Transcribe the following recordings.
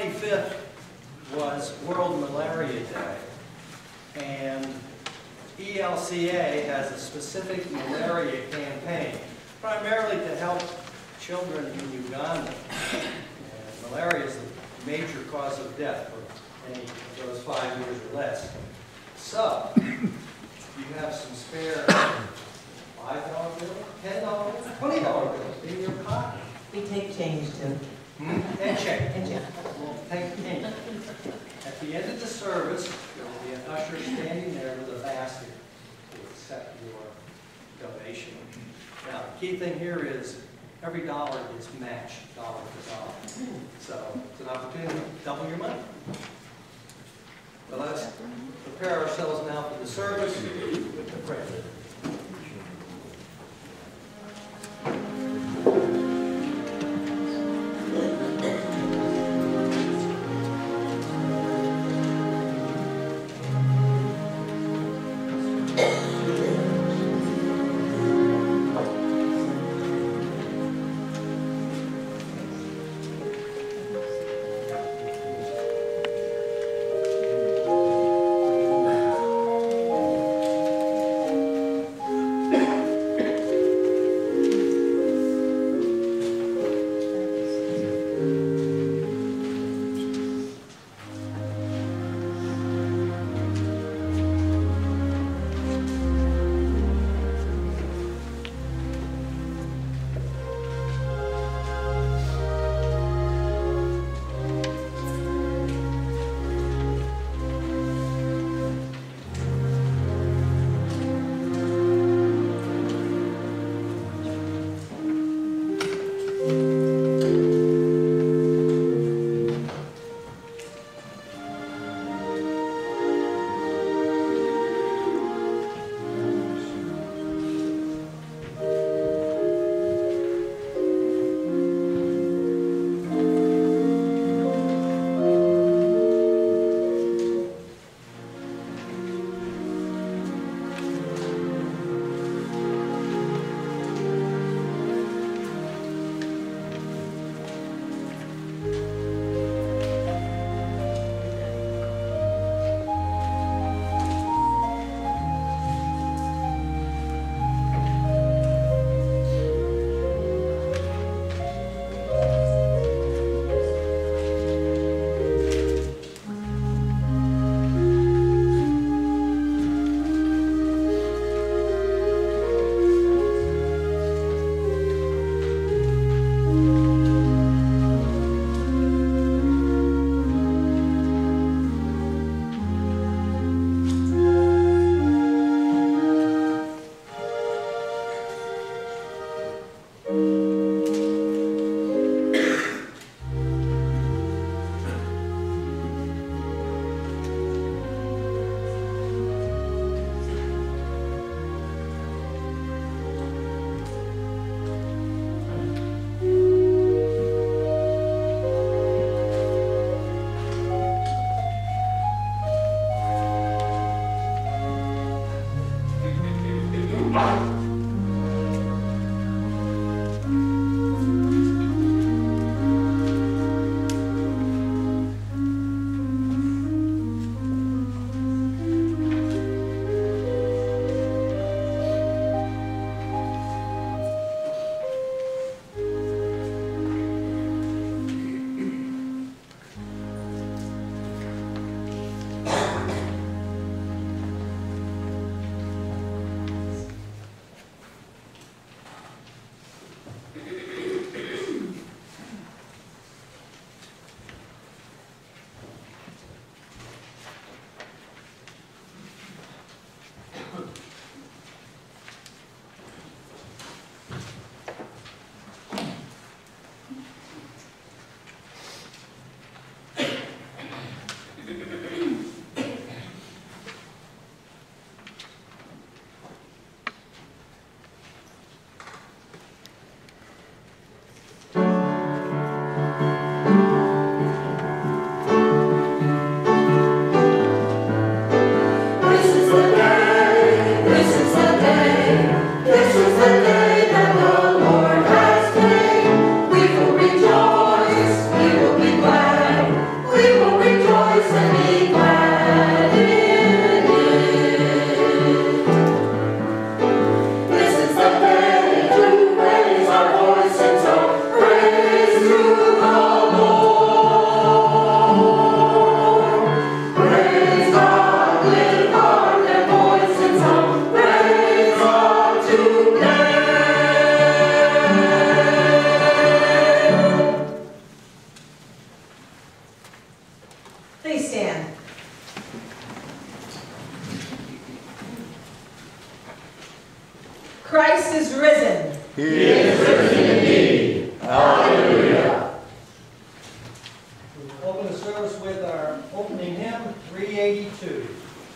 25th was World Malaria Day, and ELCA has a specific malaria campaign, primarily to help children in Uganda. And malaria is the major cause of death for any of those 5 years or less. So, you have some spare $5 bill, $10, $20 bills in your pocket. We take change too. And check. And check. We'll take change. At the end of the service, there will be an usher standing there with a basket to accept your donation. Now, the key thing here is every dollar is matched dollar for dollar. So it's an opportunity to double your money. So let's prepare ourselves now for the service with the prayer. Please stand. Christ is risen. He is risen indeed. Hallelujah. We will open the service with our opening hymn, 382.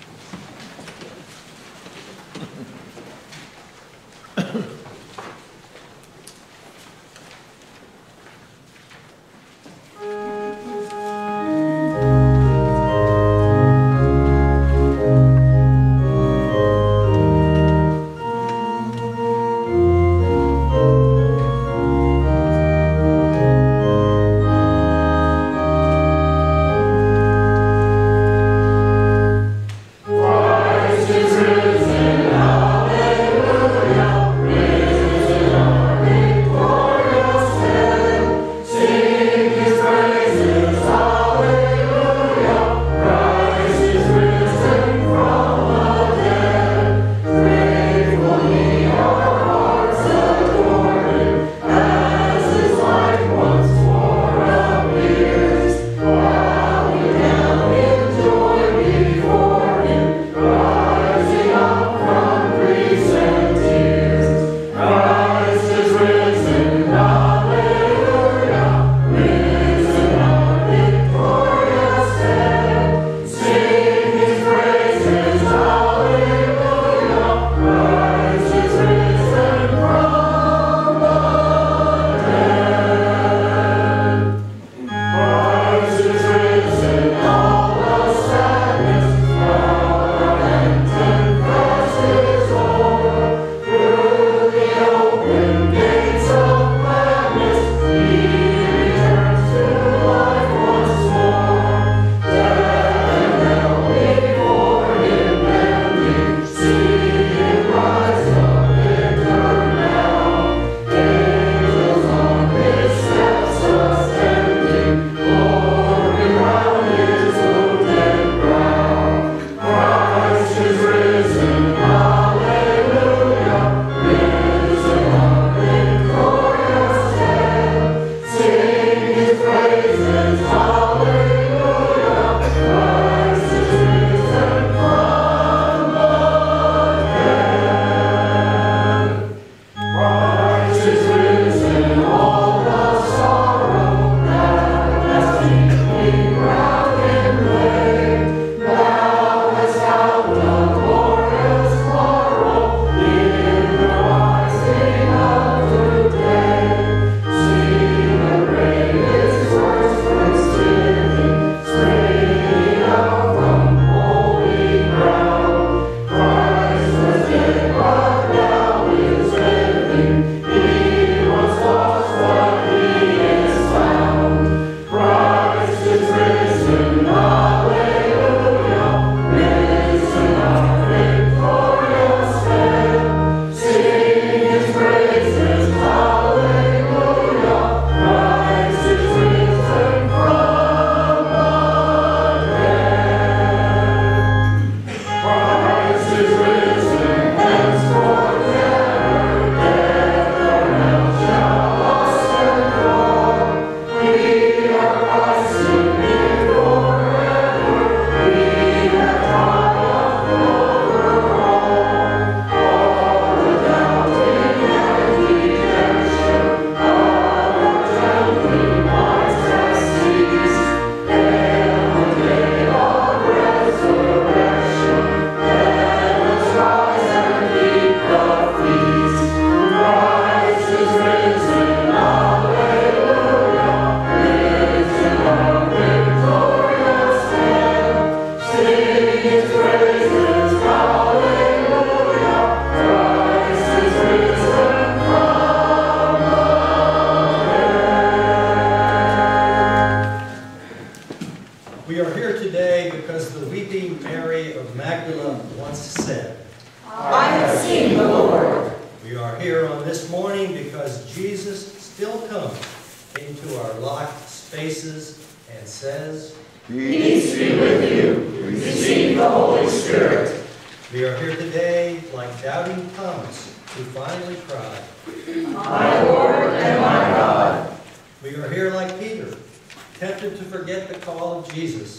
Into our locked spaces and says, Peace be with you. Receive the Holy Spirit. We are here today like doubting Thomas, who finally cried, My Lord and my God. We are here like Peter, tempted to forget the call of Jesus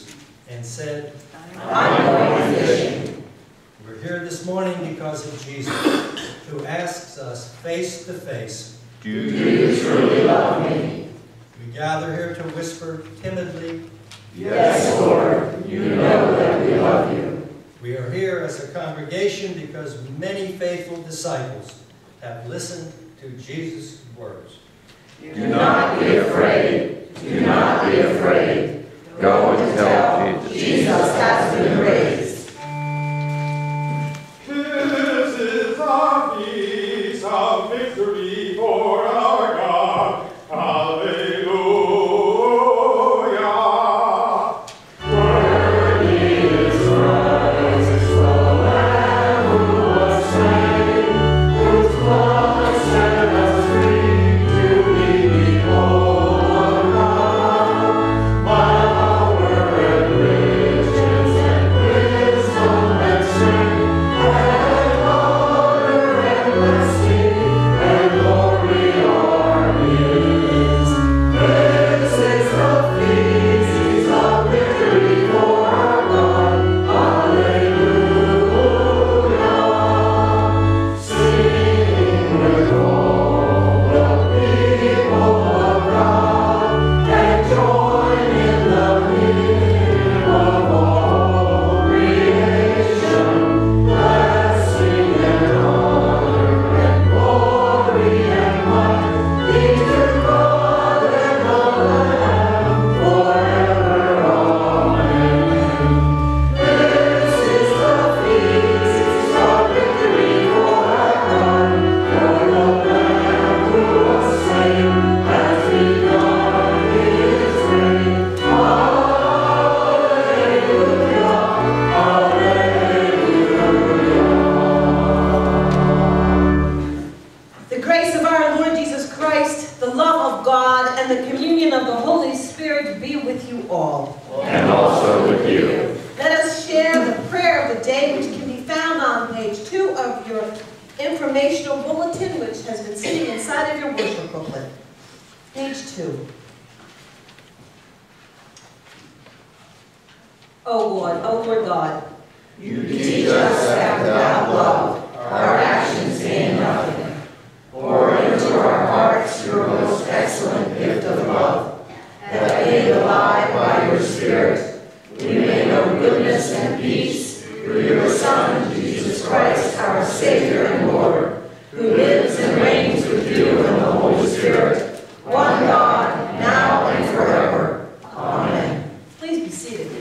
and said, I'm going fishing. We're here this morning because of Jesus, who asks us face to face, Do you truly love me? We gather here to whisper timidly, Yes, Lord, you know that we love you. We are here as a congregation because many faithful disciples have listened to Jesus' words. Do not be afraid. Do not be afraid. Go and tell Jesus has been raised. This is our peace of victory for our God. Hallelujah. Worthy is Christ, the Lamb who was slain, whose blood set us free to be behold around. Power and riches and wisdom and strength and honor and blessing and glory are His. This is the feast of victory for our God. Hallelujah. Sing with all the people of God and join in the hymn of all creation. Blessing and honor and glory and might be to God and the Lamb forever. Amen. This is the feast of victory for our God, for the Lamb who was slain has begun His reign. The grace of our Lord Jesus Christ, the love of God, and the communion of the Holy Spirit be with you all. And also with you. Let us share the prayer of the day, which can be found on page 2 of your informational bulletin, which has been sitting inside of your worship booklet. Page 2. O Lord God, You teach us that without love, our actions gain nothing. Pour into our hearts your most excellent gift of love, that made alive by your Spirit, we may know goodness and peace through your Son, Jesus Christ, our Savior and Lord, who lives and reigns with you in the Holy Spirit, one God, now and forever. Amen. please be seated.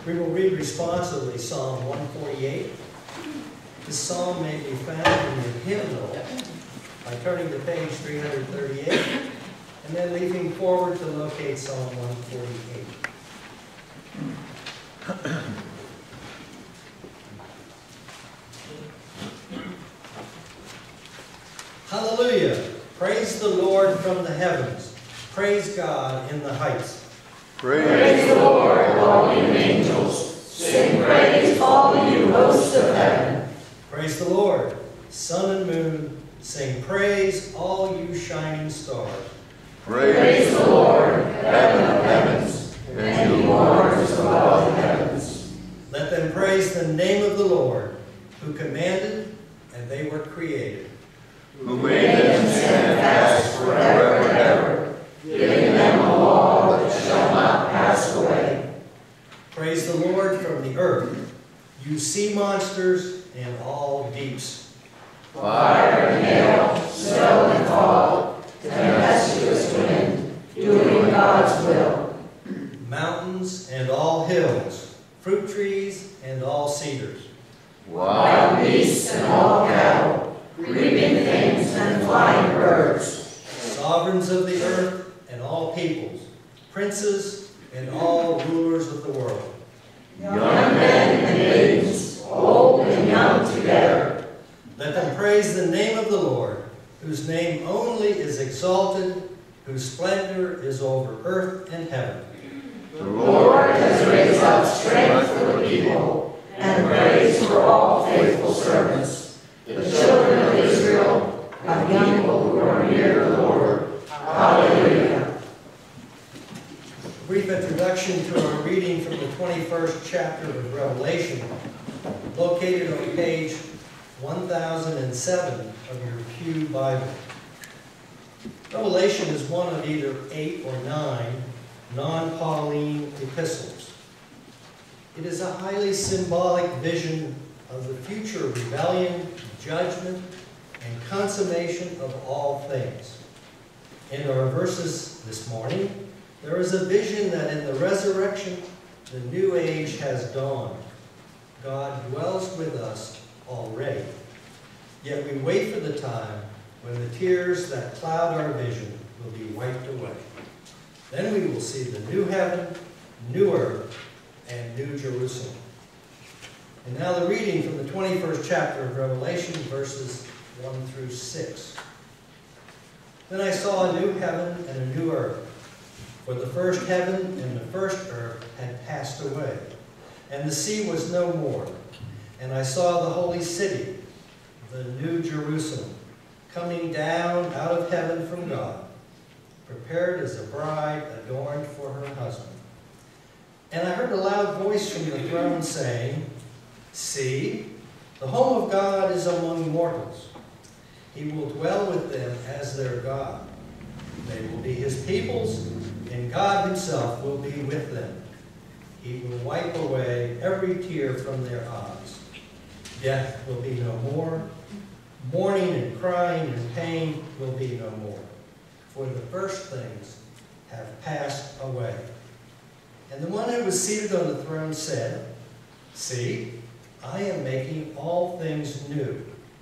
We will read responsively Psalm 148. This psalm may be found in the hymnal by turning to page 338 and then leaping forward to locate Psalm 148. Hallelujah! Praise the Lord from the heavens. Praise God in the heights. Praise the Lord, all you angels. Sing praise, all you hosts of heaven. Praise the Lord, sun and moon. Sing praise, all you shining stars. Praise the Lord, heaven of heavens, and you waters above the heavens. Let them praise the name of the Lord, who commanded, and they were created. Who made them stand fast forever and ever, giving them a law that shall not pass away. Praise the Lord from the earth, you sea monsters and all deeps. Fire and hail, snow and fog, tempestuous wind, doing God's will. Mountains and all hills, fruit trees and all cedars. Wild beasts and all cattle, creeping things and flying birds. Sovereigns of the earth and all peoples, princes and all rulers of the world. Young men and maidens, old and young together. Let them praise the name of the Lord, whose name only is exalted, whose splendor is over earth and heaven. The Lord has raised up strength for the people, and praise for all faithful servants, the children of Israel, a people who are near the Lord. Hallelujah. A brief introduction to our reading from the 21st chapter of Revelation, located on page 1007 of your Pew Bible. Revelation is one of either 8 or 9 non-Pauline epistles. It is a highly symbolic vision of the future rebellion, judgment, and consummation of all things. In our verses this morning, there is a vision that in the resurrection, the new age has dawned. God dwells with us already. Yet we wait for the time when the tears that cloud our vision will be wiped away. Then we will see the new heaven, new earth, and new Jerusalem. And now the reading from the 21st chapter of Revelation, verses 1 through 6. Then I saw a new heaven and a new earth, for the first heaven and the first earth had passed away, and the sea was no more. And I saw the holy city, the new Jerusalem, coming down out of heaven from God, prepared as a bride adorned for her husband. And I heard a loud voice from the throne saying, "See, the home of God is among mortals. He will dwell with them as their God. They will be his peoples, and God himself will be with them. He will wipe away every tear from their eyes. Death will be no more. Mourning and crying and pain will be no more. For the first things have passed away." And the one who was seated on the throne said, "See, I am making all things new."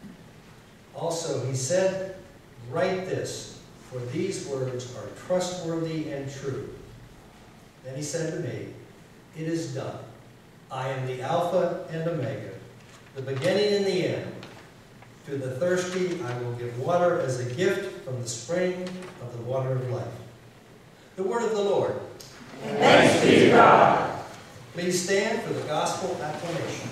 Also he said, "Write this, for these words are trustworthy and true." Then he said to me, "It is done. I am the Alpha and Omega, the beginning and the end. To the thirsty I will give water as a gift from the spring of the water of life." The word of the Lord. Thanks be to God. Please stand for the gospel acclamation.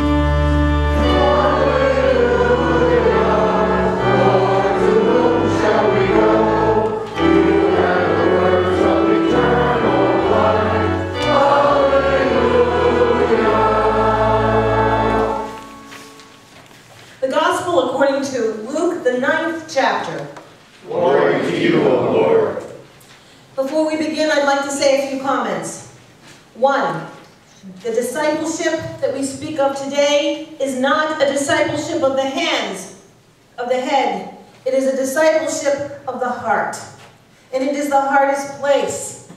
The Gospel according to Luke, the 9th chapter. Glory to you, O Lord. Before we begin, I'd like to say a few comments. 1, the discipleship that we speak of today is not a discipleship of the hands, of the head. It is a discipleship of the heart. And it is the hardest place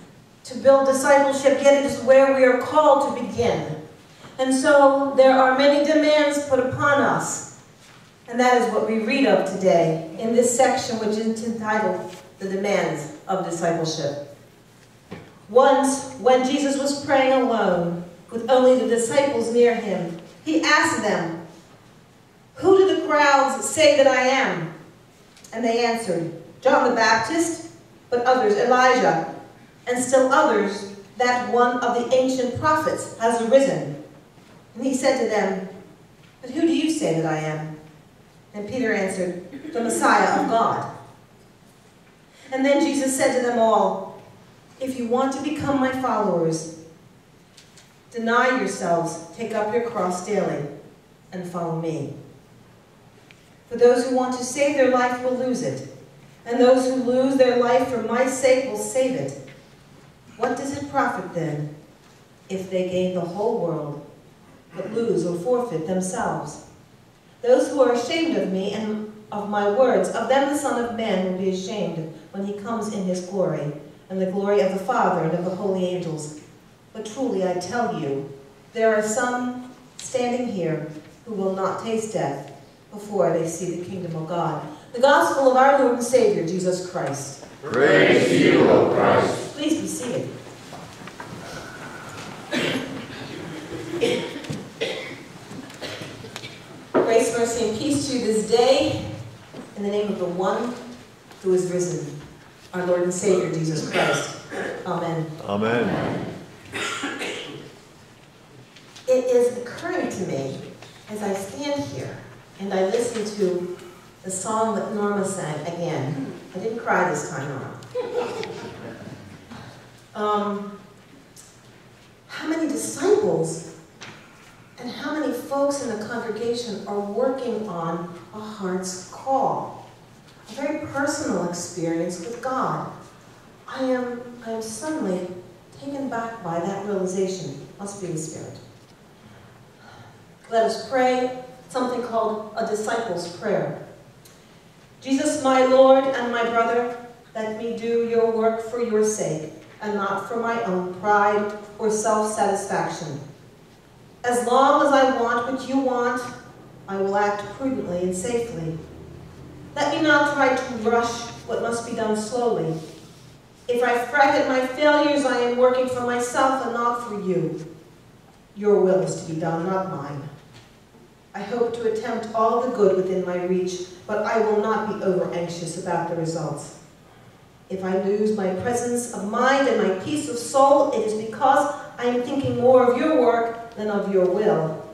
to build discipleship, yet it is where we are called to begin. And so there are many demands put upon us. And that is what we read of today in this section, which is entitled The Demands of Discipleship. Once, when Jesus was praying alone, with only the disciples near him, he asked them, "Who do the crowds say that I am?" And they answered, "John the Baptist, but others Elijah, and still others that one of the ancient prophets has arisen." And he said to them, "But who do you say that I am?" And Peter answered, "The Messiah of God." And then Jesus said to them all, "If you want to become my followers, deny yourselves, take up your cross daily, and follow me. For those who want to save their life will lose it, and those who lose their life for my sake will save it. What does it profit then, if they gain the whole world, but lose or forfeit themselves? Those who are ashamed of me and of my words, of them the Son of Man will be ashamed when he comes in his glory, and the glory of the Father and of the holy angels. But truly I tell you, there are some standing here who will not taste death before they see the kingdom of God." The gospel of our Lord and Savior, Jesus Christ. Praise to you, O Christ. Please be seated. Grace, mercy, and peace to you this day, in the name of the one who is risen, our Lord and Savior, Jesus Christ. Amen. Amen. It is occurring to me, as I stand here, and I listen to the song that Norma sang again. I didn't cry this time around. How many disciples and how many folks in the congregation are working on a heart's call, a very personal experience with God. I am suddenly taken back by that realization. Must be the Spirit. Let us pray something called a disciple's prayer. Jesus, my Lord and my brother, let me do your work for your sake, and not for my own pride or self-satisfaction. As long as I want what you want, I will act prudently and safely. Let me not try to rush what must be done slowly. If I fret at my failures, I am working for myself and not for you. Your will is to be done, not mine. I hope to attempt all the good within my reach, but I will not be over-anxious about the results. If I lose my presence of mind and my peace of soul, it is because I am thinking more of your work than of your will.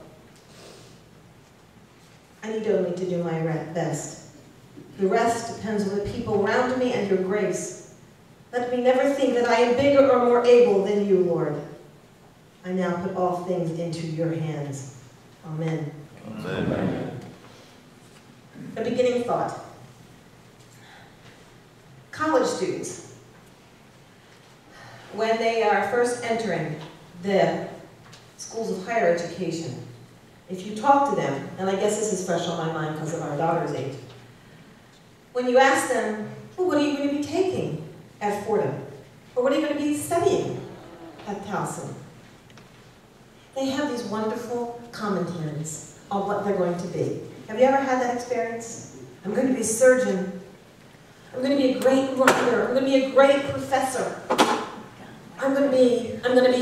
I need only to do my best. The rest depends on the people around me and your grace. Let me never think that I am bigger or more able than you, Lord. I now put all things into your hands. Amen. Amen. A beginning thought. College students, when they are first entering the schools of higher education, if you talk to them, and I guess this is fresh on my mind because of our daughter's age, when you ask them, well, what are you going to be taking at Fordham? Or what are you going to be studying at Towson? They have these wonderful commentaries on what they're going to be. Have you ever had that experience? I'm going to be a surgeon. I'm going to be a great writer. I'm going to be a great professor. I'm going to be.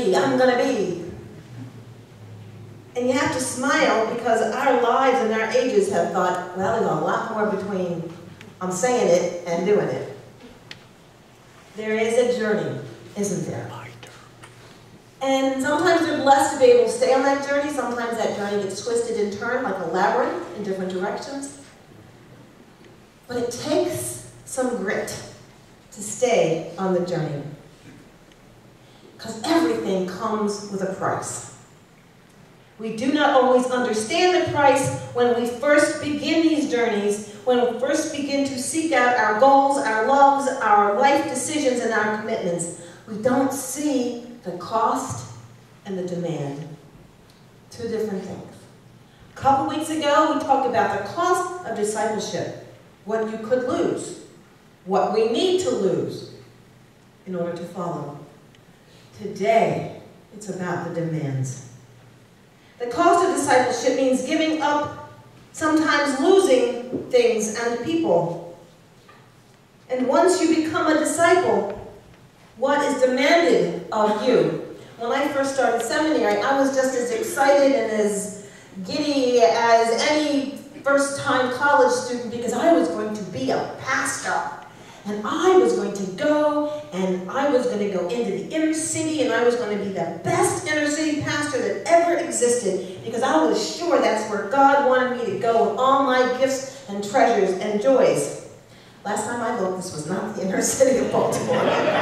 And you have to smile because our lives and our ages have thought, well, there's a lot more between I'm saying it and doing it. There is a journey, isn't there? And sometimes they're blessed to be able to stay on that journey. Sometimes that journey gets twisted and turned like a labyrinth in different directions. But it takes some grit to stay on the journey. Because everything comes with a price. We do not always understand the price when we first begin these journeys, when we first begin to seek out our goals, our loves, our life decisions, and our commitments. We don't see the cost and the demand. Two different things. A couple weeks ago, we talked about the cost of discipleship, what you could lose, what we need to lose in order to follow. Today, it's about the demands. The cost of discipleship means giving up, sometimes losing things and people. And once you become a disciple, what is demanded of you? When I first started seminary, I was just as excited and as giddy as any first-time college student because I was going to be a pastor. And I was going to go, and I was going to go into the inner city, and I was going to be the best inner city pastor that ever existed because I was sure that's where God wanted me to go with all my gifts and treasures and joys. Last time I looked, this was not the inner city of Baltimore.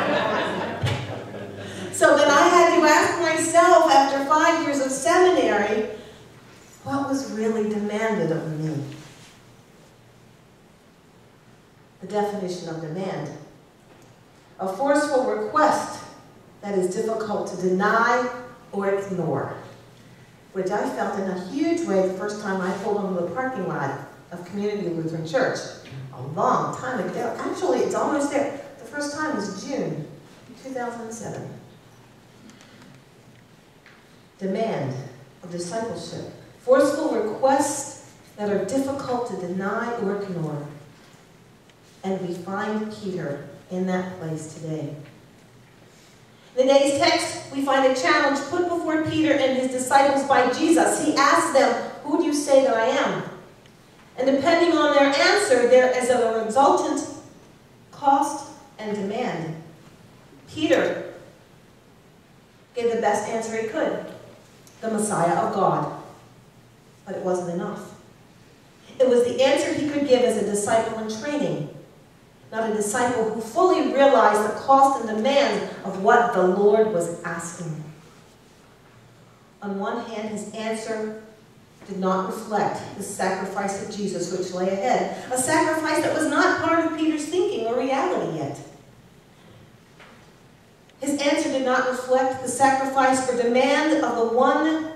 So then I had to ask myself, after 5 years of seminary, what was really demanded of me? The definition of demand. A forceful request that is difficult to deny or ignore, which I felt in a huge way the first time I pulled onto the parking lot of Community Lutheran Church. A long time ago. Actually, it's almost there. The first time was June 2007. Demand of discipleship. Forceful requests that are difficult to deny or ignore. And we find Peter in that place today. In today's text, we find a challenge put before Peter and his disciples by Jesus. He asks them, "Who do you say that I am?" And depending on their answer, there is a resultant cost and demand. Peter gave the best answer he could, the Messiah of God. But it wasn't enough. It was the answer he could give as a disciple in training, not a disciple who fully realized the cost and demand of what the Lord was asking. On one hand, his answer did not reflect the sacrifice of Jesus which lay ahead, a sacrifice that was not part of Peter's thinking or reality yet. His answer did not reflect the sacrifice or demand of the one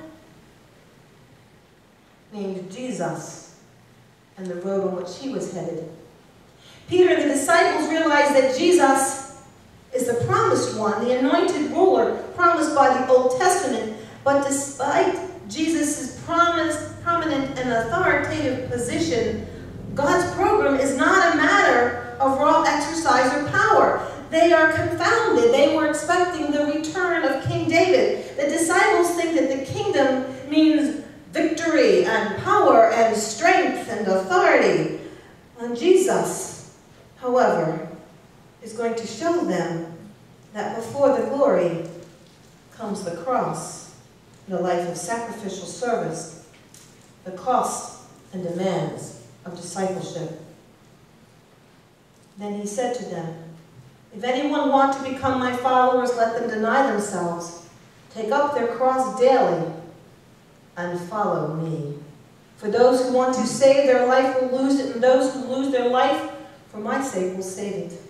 named Jesus and the road on which he was headed. Peter and the disciples realized that Jesus is the promised one, the anointed ruler promised by the Old Testament. But despite Jesus' prominent and authoritative position, God's program is not a matter of raw exercise or power. They are confounded. They were expecting the return of King David. The disciples think that the kingdom means victory and power and strength and authority. And Jesus, however, is going to show them that before the glory comes the cross, the life of sacrificial service, the cost and demands of discipleship. Then he said to them, "If anyone want to become my followers, let them deny themselves, take up their cross daily, and follow me. For those who want to save their life will lose it, and those who lose their life for my sake will save it."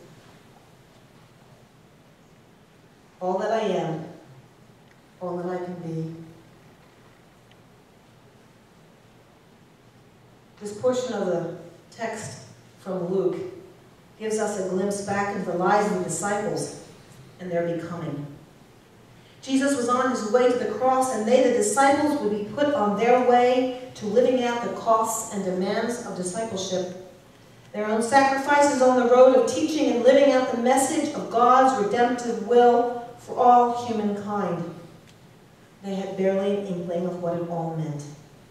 All that I am, all that I can be. This portion of the text from Luke gives us a glimpse back into the lives of the disciples and their becoming. Jesus was on his way to the cross, and they, the disciples, would be put on their way to living out the costs and demands of discipleship. Their own sacrifices on the road of teaching and living out the message of God's redemptive will for all humankind. They had barely an inkling of what it all meant.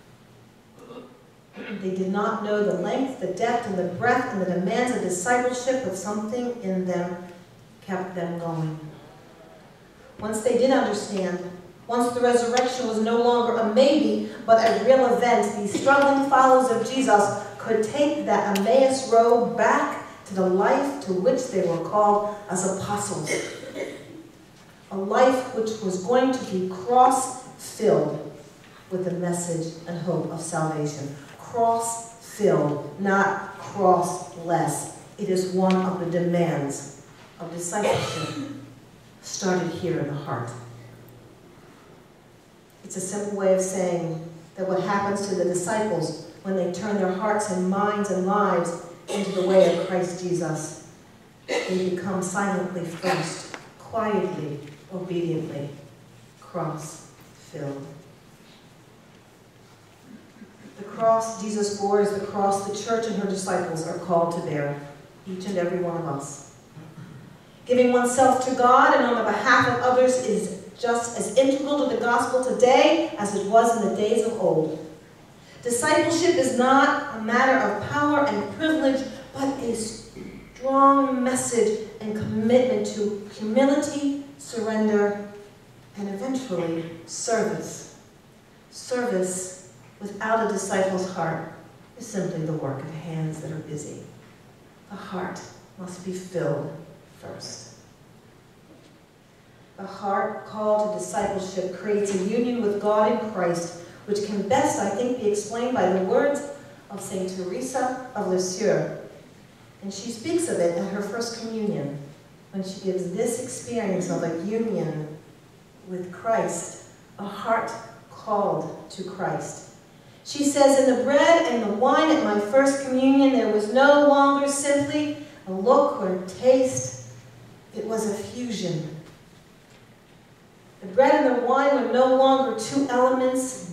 They did not know the length, the depth, and the breadth, and the demands of discipleship, but something in them kept them going. Once they did understand, once the resurrection was no longer a maybe, but a real event, these struggling followers of Jesus could take that Emmaus road back to the life to which they were called as apostles. A life which was going to be cross-filled with the message and hope of salvation. Cross-filled, not cross-less. It is one of the demands of discipleship, started here in the heart. It's a simple way of saying that what happens to the disciples when they turn their hearts and minds and lives into the way of Christ Jesus, they become silently first, quietly, obediently, cross-filled. The cross Jesus bore is the cross the church and her disciples are called to bear, each and every one of us. Giving oneself to God and on the behalf of others is just as integral to the gospel today as it was in the days of old. Discipleship is not a matter of power and privilege, but a strong message and commitment to humility, surrender, and eventually service. Service without a disciple's heart is simply the work of hands that are busy. The heart must be filled first. The heart called to discipleship creates a union with God in Christ, which can best, I think, be explained by the words of St. Teresa of Lisieux. And she speaks of it at her first communion, when she gives this experience of a union with Christ, a heart called to Christ. She says, "In the bread and the wine at my first communion, there was no longer simply a look or taste. It was a fusion. The bread and the wine were no longer two elements.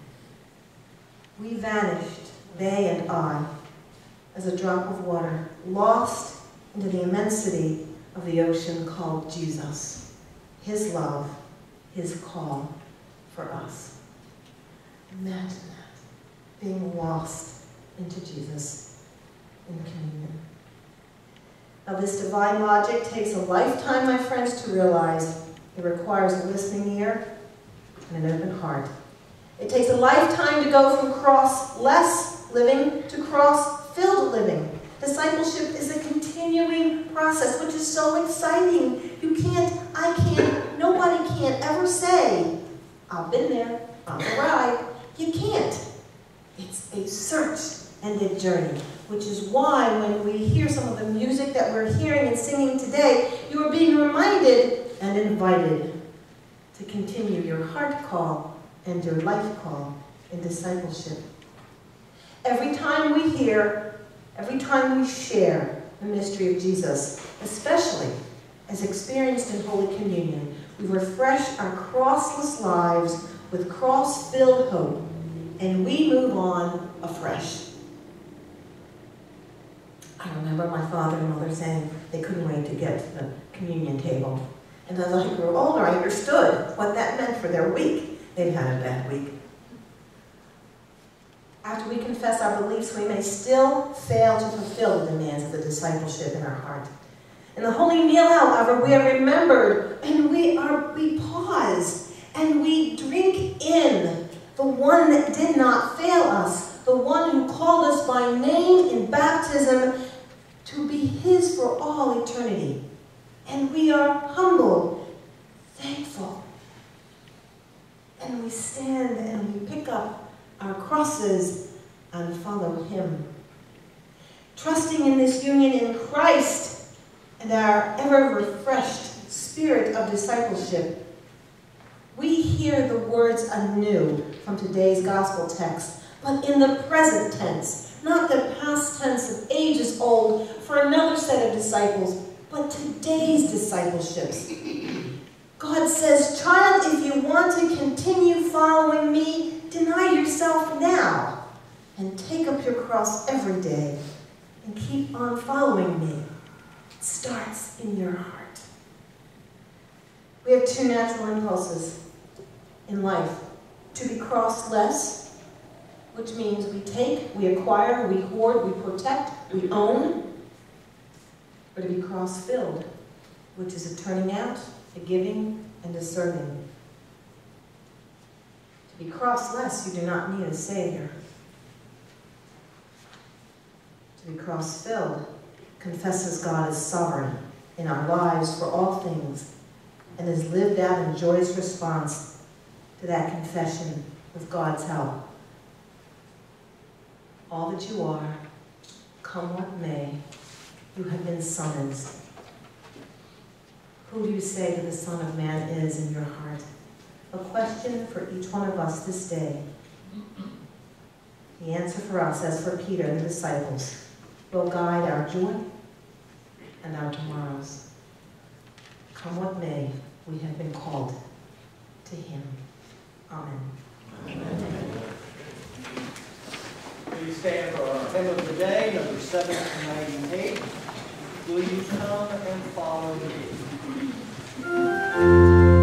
We vanished, they and I, as a drop of water, lost into the immensity of the ocean called Jesus, his love, his call for us." Imagine that, being lost into Jesus in communion. Now, this divine logic takes a lifetime, my friends, to realize. It requires a listening ear and an open heart. It takes a lifetime to go from cross-less living to cross-filled living. Discipleship is a continuing process, which is so exciting. You can't, I can't, nobody can't ever say, "I've been there, I've arrived." You can't. It's a search and a journey, which is why when we hear some of the music that we're hearing and singing today, you are being reminded and invited to continue your heart call and your life call in discipleship. Every time we hear, every time we share the mystery of Jesus, especially as experienced in Holy Communion, we refresh our crossless lives with cross-filled hope, and we move on afresh. I remember my father and mother saying they couldn't wait to get to the communion table. And as I grew older, I understood what that meant for their week. They'd had a bad week. After we confess our beliefs, we may still fail to fulfill the demands of the discipleship in our heart. In the Holy Meal, however, we are remembered, and we pause, and we drink in the one that did not fail us, the one who called us by name in baptism to be his for all eternity. And we are humble, thankful. And we stand and we pick up our crosses and follow him. Trusting in this union in Christ and our ever-refreshed spirit of discipleship, we hear the words anew from today's gospel text, but in the present tense, not the past tense of ages old for another set of disciples, but today's discipleships. God says, "Child, if you want to continue following me, deny yourself now and take up your cross every day and keep on following me." It starts in your heart. We have two natural impulses in life: to be crossless, which means we take, we acquire, we hoard, we protect, we own, or to be cross-filled, which is a turning out, a giving, and a serving. To be crossless, you do not need a Savior. To be cross-filled confesses God is sovereign in our lives for all things and is lived out in joyous response to that confession with God's help. All that you are, come what may, you have been summoned. Who do you say that the Son of Man is in your heart? A question for each one of us this day. The answer for us, as for Peter and the disciples, will guide our joy and our tomorrows. Come what may, we have been called to him. Amen. Please stand for our hymn of the day, number 798. Will you come and follow me?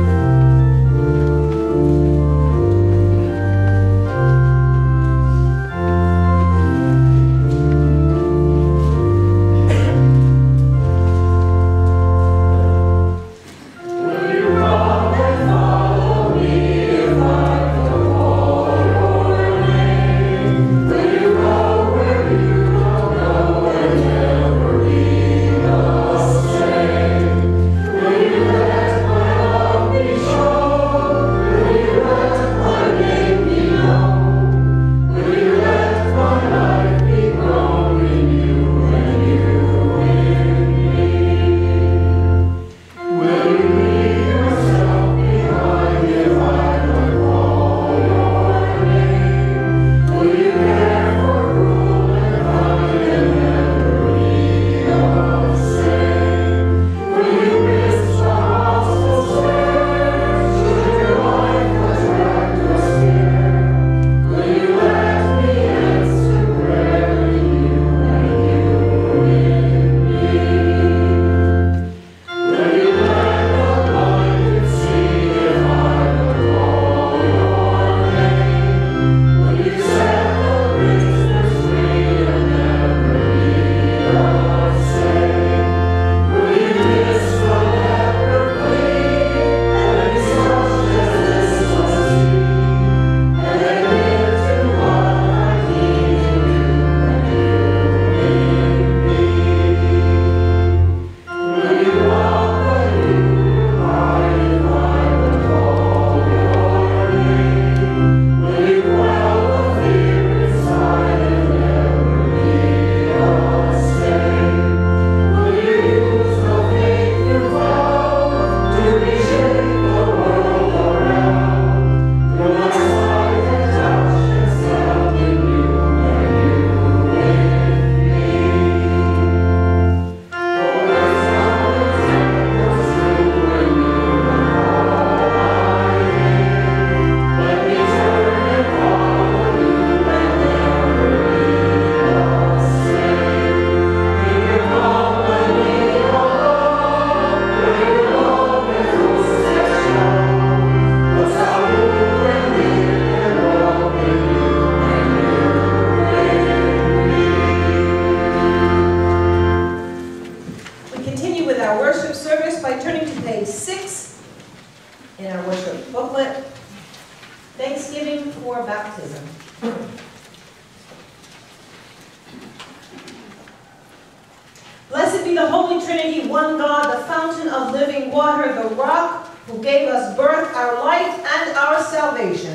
Blessed be the Holy Trinity, one God, the fountain of living water, the rock who gave us birth, our life, and our salvation.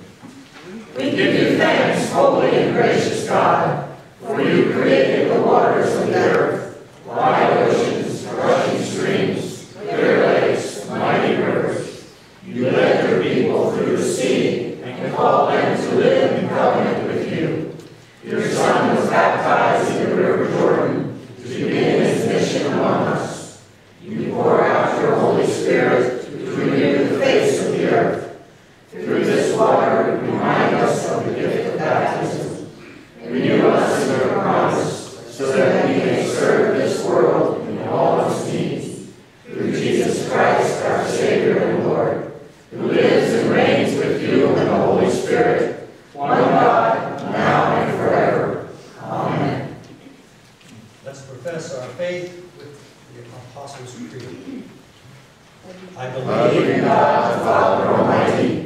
We give you thanks, holy and gracious God, for you created the waters of the earth, wide oceans, rushing streams, clear lakes, mighty rivers. You led your people through the sea and called them to live in covenant with you. Your Son was baptized in the river Jordan to begin his mission among us. You pour out your Holy Spirit to renew the face of the earth. Through this water, remind us of the gift of baptism. Renew us in your promise, so that we may serve this world in all its needs. Through Jesus Christ, our Savior and Lord, who lives and reigns with you in the Holy Spirit, one God, now and forever. Amen. Let's profess our faith with the Apostles' Creed. I Believe in God, the Father Almighty,